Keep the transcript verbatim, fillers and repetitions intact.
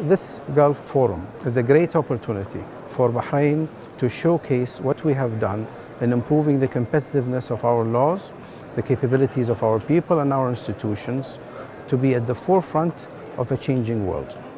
this Gulf Forum is a great opportunity for Bahrain to showcase what we have done in improving the competitiveness of our laws, the capabilities of our people and our institutions to be at the forefront of a changing world.